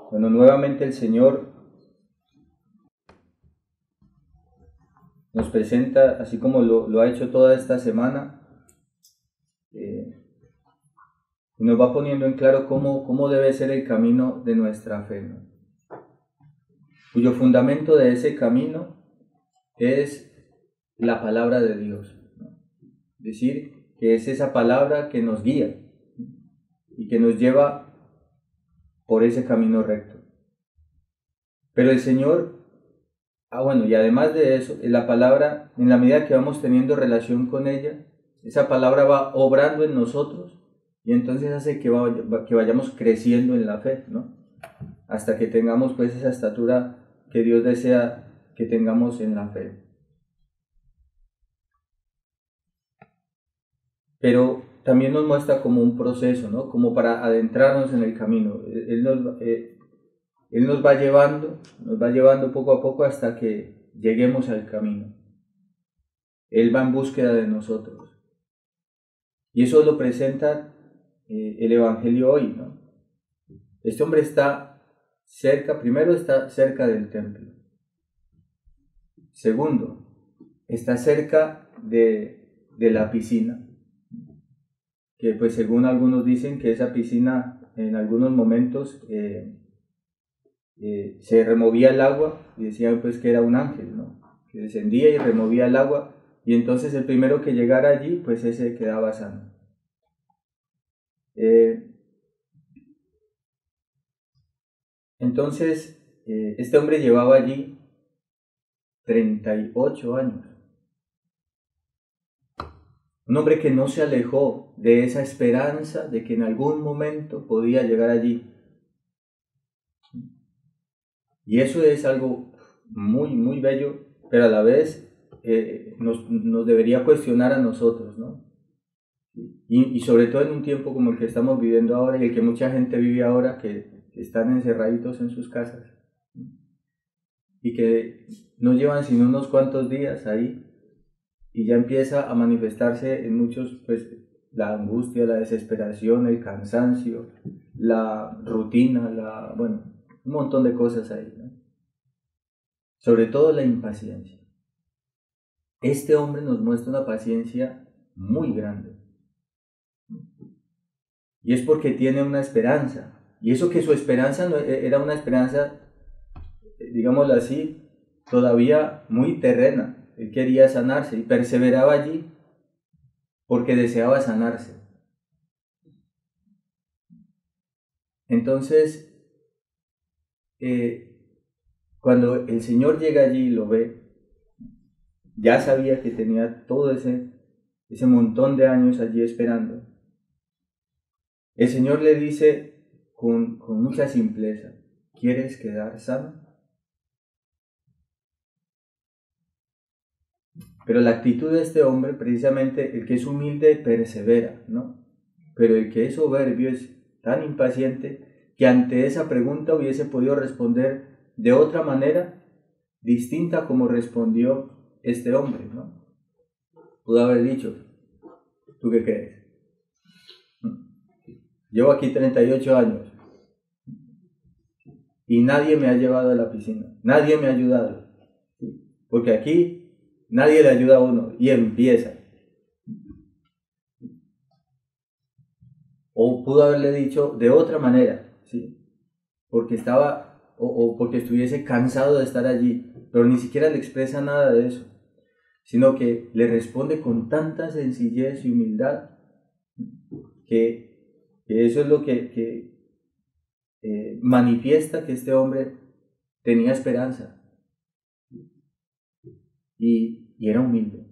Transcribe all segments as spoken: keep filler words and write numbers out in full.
Bueno, nuevamente el Señor nos presenta, así como lo, lo ha hecho toda esta semana, eh, y nos va poniendo en claro cómo, cómo debe ser el camino de nuestra fe, ¿no? Cuyo fundamento de ese camino es la palabra de Dios, ¿no? Es decir, que es esa palabra que nos guía y que nos lleva por ese camino recto. Pero el Señor, ah bueno, y además de eso, la palabra, en la medida que vamos teniendo relación con ella, esa palabra va obrando en nosotros y entonces hace que, vaya, que vayamos creciendo en la fe, ¿no? Hasta que tengamos pues esa estatura que Dios desea que tengamos en la fe. Pero también nos muestra como un proceso, ¿no? Como para adentrarnos en el camino. Él nos, eh, Él nos va llevando, nos va llevando poco a poco hasta que lleguemos al camino. Él va en búsqueda de nosotros. Y eso lo presenta eh, el Evangelio hoy, ¿no? Este hombre está cerca, primero está cerca del templo. Segundo, está cerca de, de la piscina, que pues según algunos dicen que esa piscina en algunos momentos eh, eh, se removía el agua y decían pues que era un ángel, ¿no? Que descendía y removía el agua y entonces el primero que llegara allí pues ese quedaba sano. Eh, entonces eh, este hombre llevaba allí treinta y ocho años. Un hombre que no se alejó de esa esperanza de que en algún momento podía llegar allí. Y eso es algo muy, muy bello, pero a la vez eh, nos, nos debería cuestionar a nosotros, ¿no? Y, y sobre todo en un tiempo como el que estamos viviendo ahora y el que mucha gente vive ahora, que están encerraditos en sus casas y que no llevan sino unos cuantos días ahí y ya empieza a manifestarse en muchos, pues, la angustia, la desesperación, el cansancio, la rutina, la, bueno, un montón de cosas ahí, ¿no? Sobre todo la impaciencia. Este hombre nos muestra una paciencia muy grande. Y es porque tiene una esperanza. Y eso que su esperanza no, era una esperanza, digámoslo así, todavía muy terrena. Él quería sanarse y perseveraba allí porque deseaba sanarse. Entonces, eh, cuando el Señor llega allí y lo ve, ya sabía que tenía todo ese, ese montón de años allí esperando. El Señor le dice con, con mucha simpleza, ¿quieres quedar sano? Pero la actitud de este hombre, precisamente el que es humilde, persevera, ¿no? Pero el que es soberbio es tan impaciente que ante esa pregunta hubiese podido responder de otra manera distinta como respondió este hombre, ¿no? Pudo haber dicho, ¿tú qué crees? Llevo aquí treinta y ocho años y nadie me ha llevado a la piscina, nadie me ha ayudado, porque aquí nadie le ayuda a uno y empieza. O pudo haberle dicho de otra manera, ¿sí? Porque estaba, o, o porque estuviese cansado de estar allí, pero ni siquiera le expresa nada de eso, sino que le responde con tanta sencillez y humildad que, que eso es lo que, que eh, manifiesta que este hombre tenía esperanza y, y era humilde.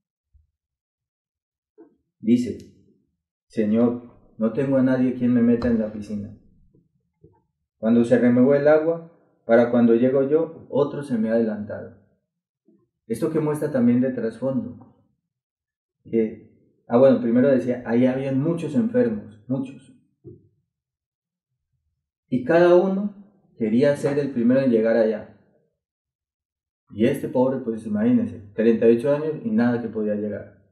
Dice, Señor, no tengo a nadie quien me meta en la piscina. Cuando se remueve el agua, para cuando llego yo, otro se me ha adelantado. Esto que muestra también de trasfondo. Que, ah, bueno, primero decía, ahí habían muchos enfermos, muchos. Y cada uno quería ser el primero en llegar allá. Y este pobre, pues imagínense, treinta y ocho años y nada que podía llegar.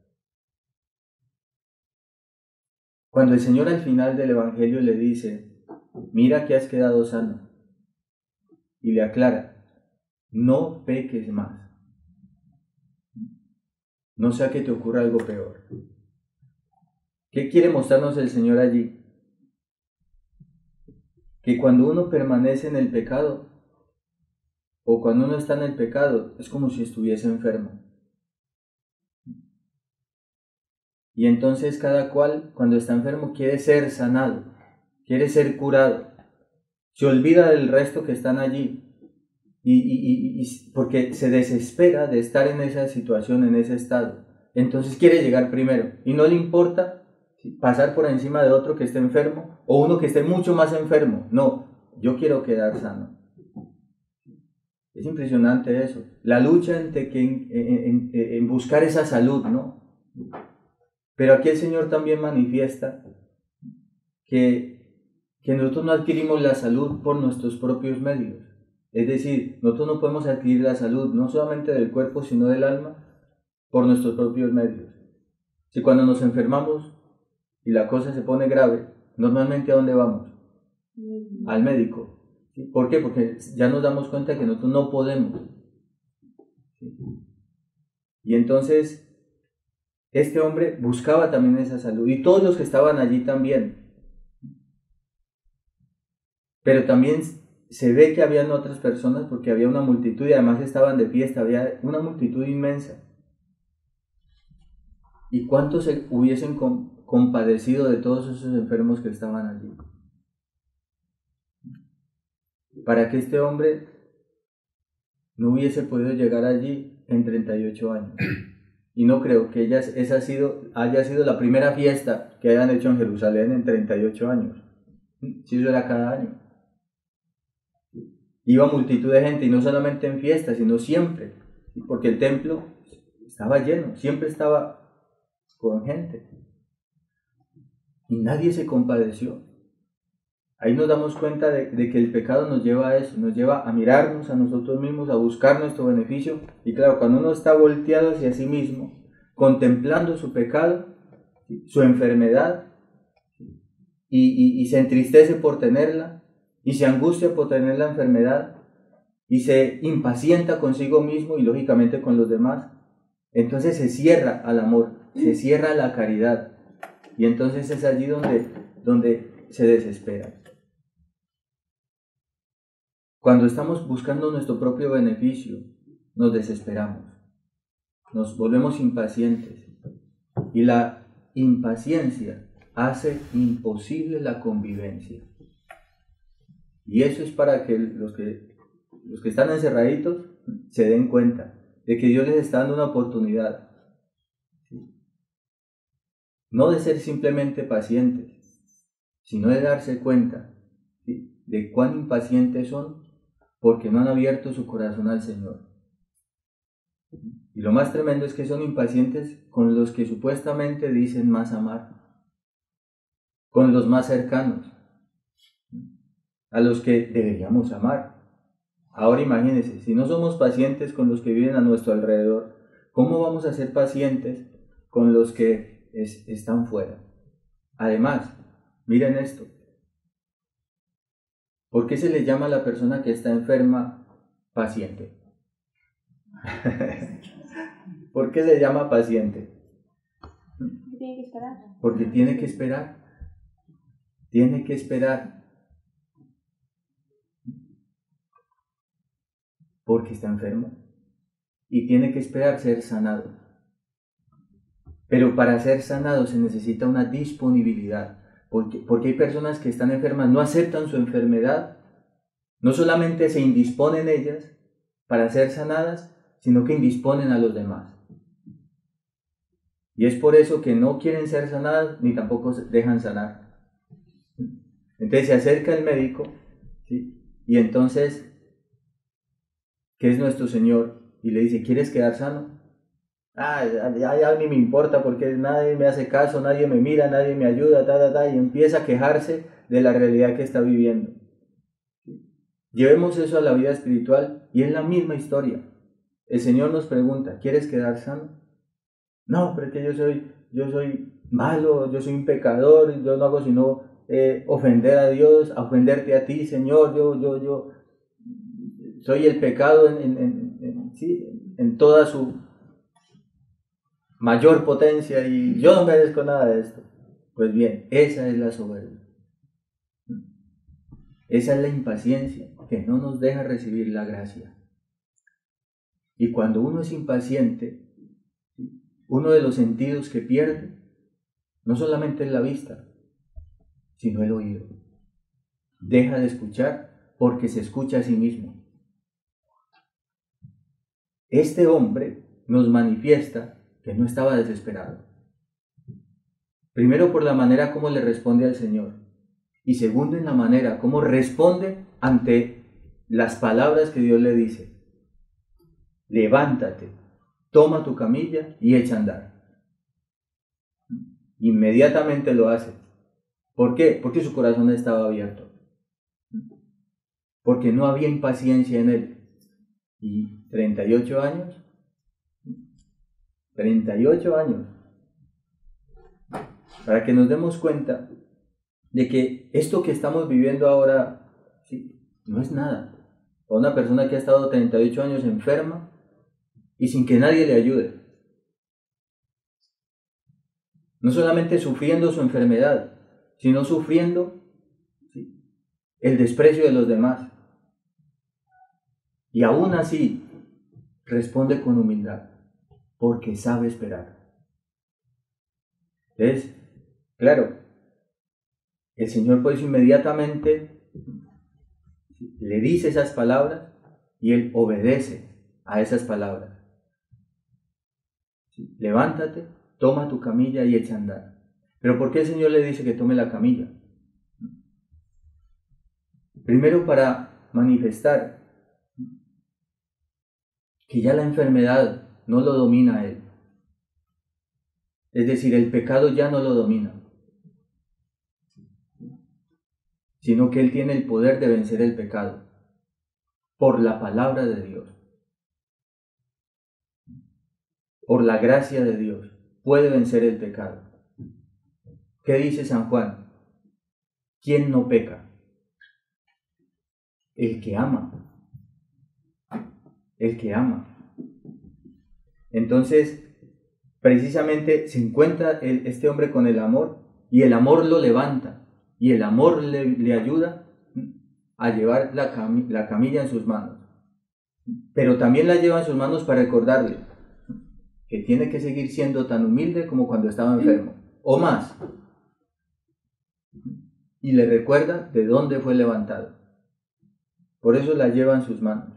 Cuando el Señor al final del Evangelio le dice, mira que has quedado sano, y le aclara, no peques más, no sea que te ocurra algo peor. ¿Qué quiere mostrarnos el Señor allí? Que cuando uno permanece en el pecado, o cuando uno está en el pecado, es como si estuviese enfermo. Y entonces cada cual, cuando está enfermo, quiere ser sanado, quiere ser curado. Se olvida del resto que están allí, y, y, y, y porque se desespera de estar en esa situación, en ese estado. Entonces quiere llegar primero, y no le importa pasar por encima de otro que esté enfermo, o uno que esté mucho más enfermo. No, yo quiero quedar sano. Es impresionante eso, la lucha entre que en, en, en, en buscar esa salud, ¿no? Pero aquí el Señor también manifiesta que, que nosotros no adquirimos la salud por nuestros propios medios. Es decir, nosotros no podemos adquirir la salud, no solamente del cuerpo, sino del alma, por nuestros propios medios. Si cuando nos enfermamos y la cosa se pone grave, normalmente ¿a dónde vamos? Al médico. ¿Sí? ¿Por qué? Porque ya nos damos cuenta que nosotros no podemos. ¿Sí? Y entonces, este hombre buscaba también esa salud, y todos los que estaban allí también. Pero también se ve que habían otras personas, porque había una multitud, y además estaban de fiesta, había una multitud inmensa. ¿Y cuántos se hubiesen compadecido de todos esos enfermos que estaban allí? Para que este hombre no hubiese podido llegar allí en treinta y ocho años. Y no creo que ella, esa ha sido, haya sido la primera fiesta que hayan hecho en Jerusalén en treinta y ocho años. Si eso era cada año. Iba multitud de gente, y no solamente en fiestas, sino siempre. Porque el templo estaba lleno, siempre estaba con gente. Y nadie se compadeció. Ahí nos damos cuenta de, de que el pecado nos lleva a eso, nos lleva a mirarnos a nosotros mismos, a buscar nuestro beneficio. Y claro, cuando uno está volteado hacia sí mismo, contemplando su pecado, su enfermedad, y, y, y se entristece por tenerla, y se angustia por tener la enfermedad, y se impacienta consigo mismo y lógicamente con los demás, entonces se cierra al amor, se cierra a la caridad, y entonces es allí donde, donde se desespera. Cuando estamos buscando nuestro propio beneficio, nos desesperamos, nos volvemos impacientes, y la impaciencia hace imposible la convivencia. Y eso es para que los que, los que están encerraditos se den cuenta de que Dios les está dando una oportunidad, ¿sí? No de ser simplemente pacientes, sino de darse cuenta, ¿sí?, de cuán impacientes son, porque no han abierto su corazón al Señor. Y lo más tremendo es que son impacientes con los que supuestamente dicen más amar, con los más cercanos, a los que deberíamos amar. Ahora imagínense, si no somos pacientes con los que viven a nuestro alrededor, ¿cómo vamos a ser pacientes con los que es, están fuera? Además, miren esto. ¿Por qué se le llama a la persona que está enferma paciente? ¿Por qué se llama paciente? Tiene que esperar. Porque tiene que esperar. Tiene que esperar. Porque está enfermo. Y tiene que esperar ser sanado. Pero para ser sanado se necesita una disponibilidad. Porque, porque hay personas que están enfermas, no aceptan su enfermedad, no solamente se indisponen ellas para ser sanadas, sino que indisponen a los demás. Y es por eso que no quieren ser sanadas ni tampoco se dejan sanar. Entonces se acerca el médico, ¿sí?, y entonces, que es nuestro Señor, y le dice, ¿quieres quedar sano? Ah, ya, ya ni me importa porque nadie me hace caso, nadie me mira, nadie me ayuda, ta, ta, ta, y empieza a quejarse de la realidad que está viviendo. Llevemos eso a la vida espiritual y es la misma historia. El Señor nos pregunta, ¿quieres quedar sano? No, pero es que yo soy, yo soy malo, yo soy un pecador, yo no hago sino eh, ofender a Dios, ofenderte a ti, Señor, yo, yo, yo, soy el pecado en, en, en, en, ¿sí? en toda su mayor potencia y yo no merezco nada de esto. Pues bien, esa es la soberbia. Esa es la impaciencia que no nos deja recibir la gracia. Y cuando uno es impaciente, uno de los sentidos que pierde no solamente es la vista, sino el oído. Deja de escuchar porque se escucha a sí mismo. Este hombre nos manifiesta que no estaba desesperado. Primero por la manera como le responde al Señor. Y segundo en la manera como responde ante las palabras que Dios le dice. Levántate, toma tu camilla y echa a andar. Inmediatamente lo hace. ¿Por qué? Porque su corazón estaba abierto. Porque no había impaciencia en él. Y treinta y ocho años. treinta y ocho años. Para que nos demos cuenta de que esto que estamos viviendo ahora, ¿sí?, no es nada. Para una persona que ha estado treinta y ocho años enferma y sin que nadie le ayude. No solamente sufriendo su enfermedad, sino sufriendo, ¿sí?, el desprecio de los demás. Y aún así responde con humildad, porque sabe esperar. Entonces, claro, el Señor por eso inmediatamente le dice esas palabras y él obedece a esas palabras. Levántate, toma tu camilla y echa a andar. ¿Pero por qué el Señor le dice que tome la camilla? Primero para manifestar que ya la enfermedad no lo domina a él. Es decir, el pecado ya no lo domina, sino que él tiene el poder de vencer el pecado por la palabra de Dios, por la gracia de Dios, puede vencer el pecado. ¿Qué dice San Juan? ¿Quién no peca? El que ama. El que ama. Entonces, precisamente se encuentra el, este hombre con el amor y el amor lo levanta y el amor le, le ayuda a llevar la, cam, la camilla en sus manos. Pero también la lleva en sus manos para recordarle que tiene que seguir siendo tan humilde como cuando estaba enfermo, o más. Y le recuerda de dónde fue levantado. Por eso la lleva en sus manos.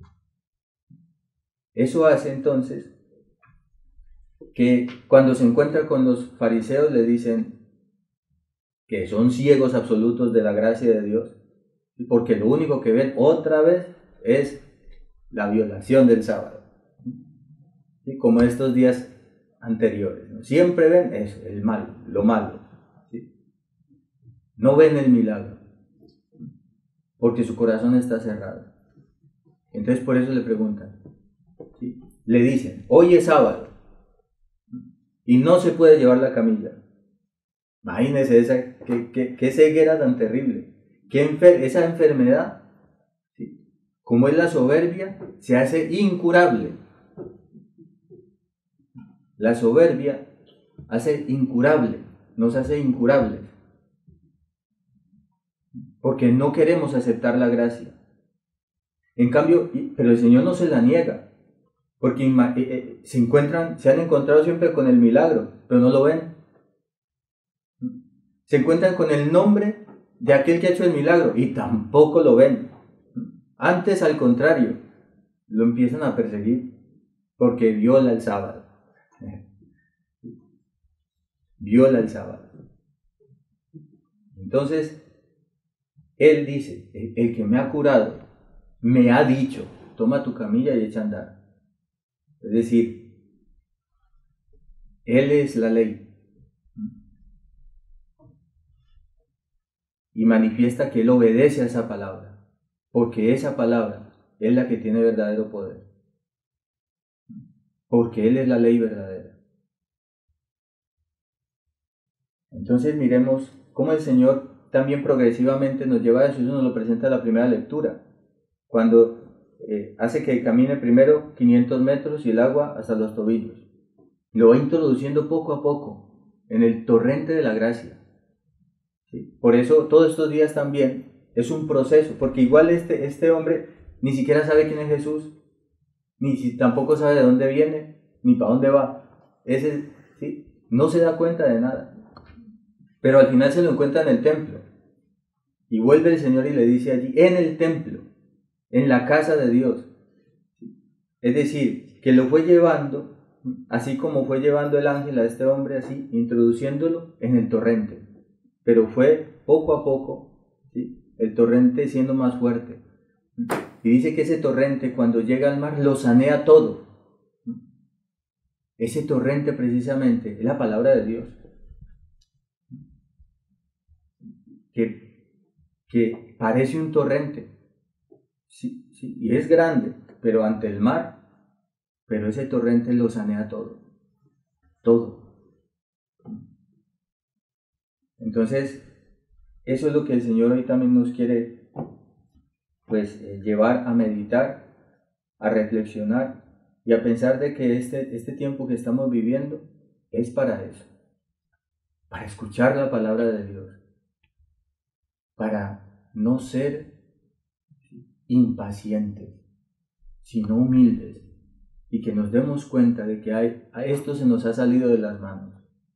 Eso hace entonces que cuando se encuentra con los fariseos le dicen que son ciegos absolutos de la gracia de Dios, porque lo único que ven otra vez es la violación del sábado, ¿sí?, como estos días anteriores, ¿no? Siempre ven eso, el mal, lo malo, ¿sí? No ven el milagro, porque su corazón está cerrado. Entonces por eso le preguntan, ¿sí?, le dicen, hoy es sábado y no se puede llevar la camilla. Imagínense esa, qué, qué, qué ceguera tan terrible, qué enfer esa enfermedad, ¿sí?, como es la soberbia, se hace incurable. La soberbia hace incurable, nos hace incurables, porque no queremos aceptar la gracia. En cambio, pero el Señor no se la niega, porque eh, eh, se encuentran, se han encontrado siempre con el milagro, pero no lo ven. Se encuentran con el nombre de aquel que ha hecho el milagro y tampoco lo ven. Antes, al contrario, lo empiezan a perseguir porque viola el sábado. Viola el sábado. Entonces, él dice, el, el que me ha curado, me ha dicho, toma tu camilla y echa a andar. Es decir, él es la ley. Y manifiesta que él obedece a esa palabra, porque esa palabra es la que tiene verdadero poder. Porque él es la ley verdadera. Entonces miremos cómo el Señor también progresivamente nos lleva a eso. Eso nos lo presenta en la primera lectura. Cuando eh, hace que camine primero quinientos metros y el agua hasta los tobillos. Lo va introduciendo poco a poco en el torrente de la gracia. ¿Sí? Por eso todos estos días también es un proceso, porque igual este, este hombre ni siquiera sabe quién es Jesús, ni si, tampoco sabe de dónde viene, ni para dónde va. Ese, ¿sí? No se da cuenta de nada. Pero al final se lo encuentra en el templo. Y vuelve el Señor y le dice allí, en el templo, en la casa de Dios. Es decir, que lo fue llevando, así como fue llevando el ángel a este hombre, así, introduciéndolo en el torrente. Pero fue poco a poco, ¿sí? El torrente siendo más fuerte. Y dice que ese torrente, cuando llega al mar, lo sanea todo. Ese torrente precisamente es la palabra de Dios. Que, que parece un torrente. Sí, sí, y es grande, pero ante el mar, pero ese torrente lo sanea todo. Todo. Entonces, eso es lo que el Señor hoy también nos quiere pues eh, llevar a meditar, a reflexionar y a pensar de que este, este tiempo que estamos viviendo es para eso, para escuchar la palabra de Dios, para no ser impacientes, sino humildes, y que nos demos cuenta de que hay, a esto se nos ha salido de las manos,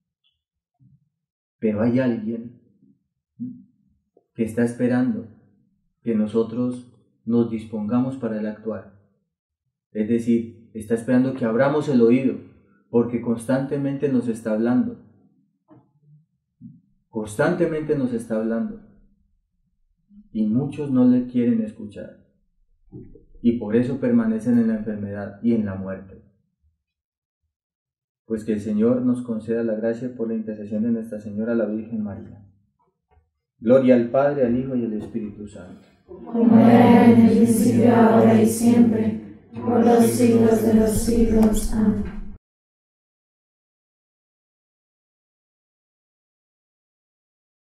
pero hay alguien que está esperando que nosotros nos dispongamos para el actuar. Es decir, está esperando que abramos el oído, porque constantemente nos está hablando. Constantemente nos está hablando. Y muchos no le quieren escuchar. Y por eso permanecen en la enfermedad y en la muerte. Pues que el Señor nos conceda la gracia por la intercesión de Nuestra Señora la Virgen María. Gloria al Padre, al Hijo y al Espíritu Santo. Como era en el principio, ahora y siempre, por los siglos de los siglos. Amén.